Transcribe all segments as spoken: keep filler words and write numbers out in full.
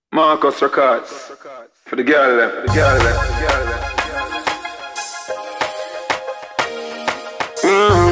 Marcus Records. For the girl them, for the girl them, for the girl them. Mm-hmm.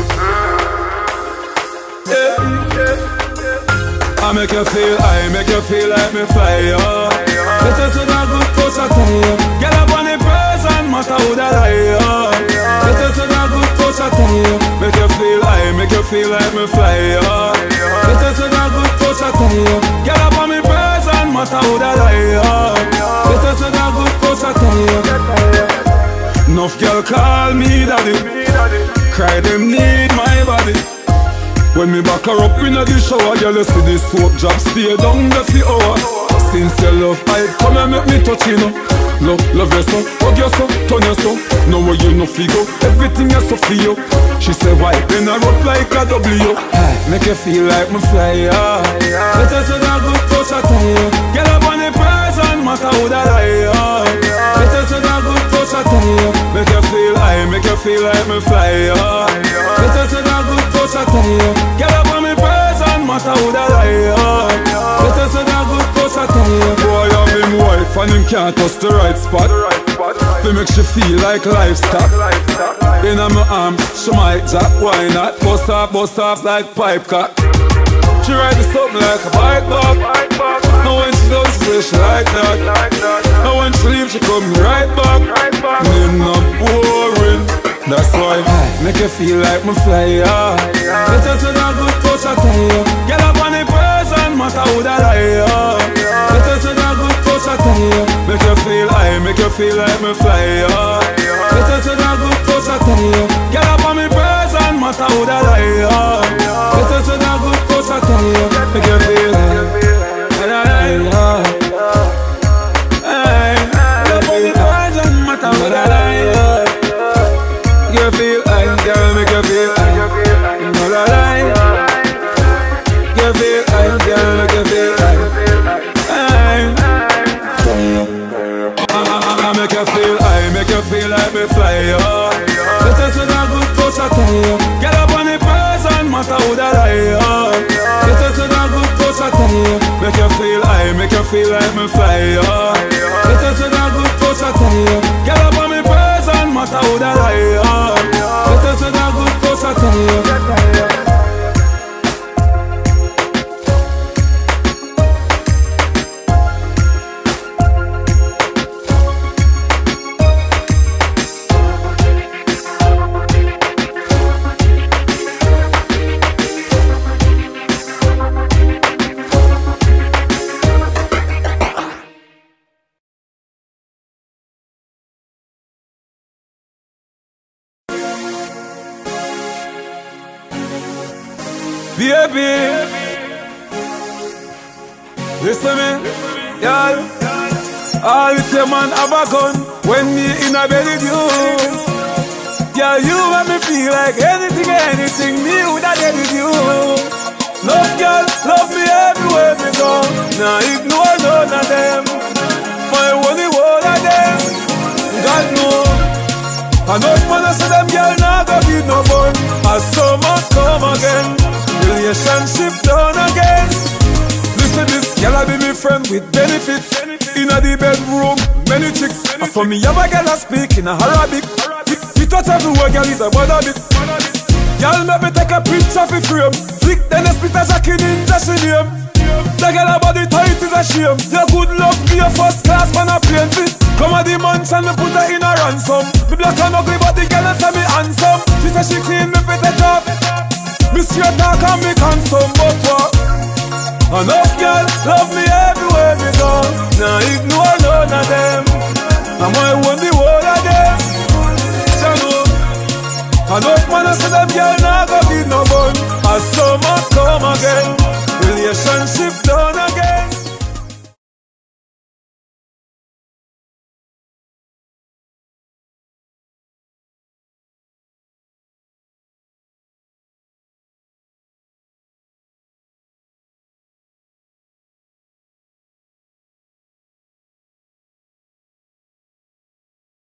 Yeah, yeah. I make you feel, I make you feel like me fly, yo. Let us with a good touch of tie. Get up on the person, matter who that lie, yo. Let us with a good touch of tie. Make you feel, I make you feel like me fly, yo. Let us with a good touch of tie. Get up on me person, matter who that lie, yo. Let us with a good touch of tie. Enough girl call me daddy. Cry them need my body. When me back her up in the shower, girl, you see this soap drop, stay down there for hour. Since your love, I come and make me touch you, know. Love, love you so, hug you so, turn you so. Know where you no figure, everything you so for you. She say why, then I rock like a W. Make you feel like me fly, yeah. Let us have a good touch of tie. Get up on the person, matter who that lie, yeah. Let us have a good touch of tie. Make you feel, I make you feel like me fly, yeah. Let us have a good touch of tie. Get up on me person, matter who that lie, yeah. Let us have a good touch of tie. Boy, I'm him wife and him can't touch the right spot. They make she feel like livestock. In my arms, she might drop, why not? Bust off, bust off like pipe cock. She ride this up like a bike back. Now when she goes, she say she like that. Now when she leave, she come right back. Me not boring. That's why I make you feel like me fly, yeah. Let us with a good touch of tie. Get up on the person, matter who that lie, yeah. Let us with a good touch of tie. Make you feel, I make you feel like me fly, yeah. Let us with a good touch of tie. Get up on me person, matter who that lie, yeah. Let us with a good touch of tie. Make you feel, yeah, yeah. Hey, get up on me person, matter who that lie, yeah. You feel I girl, make you feel I no lie. You feel I girl, make you feel I I make you feel I make you feel like me fly, yo. Let us with a good touch of tie. Get up on the person, matter who that lie, yo. Let us with a good touch of tie. Make you feel I make you feel like me fly, yo. Let us with a good touch of tie. Get up on me person, matter who that lie, yo. Let us with a good touch of tie. Baby, listen me, y'all. All with your man have a gun when me in a bed with you. Girl, you make me feel like anything, anything me woulda did with you. Love, girl, love me everywhere me go. Nah, ignore none of them. My only one of them, God know. I know man I say them girl nah go give no bun. As summer come again, relationship done again. Listen this, girl I be me friend with benefits. Inna the bedroom, many chicks. I saw me have a girl a speak in a Arabic. We touch everywhere, girl is a bother bit. Girl make me take a picture for frame. Flick then a split a jacket in just in name. The girl a body tight is a shame. Your good luck be a first class man a plane fit. Come at the mansion, me put her in a ransom. Me black and ugly but the girl say me handsome. She say she clean me fit it up. Me straight talk and me consume, but what? Enough girl love me everywhere me go. Nah ignore none of them. I'm my one the whole of them. You know. Enough man I say them girl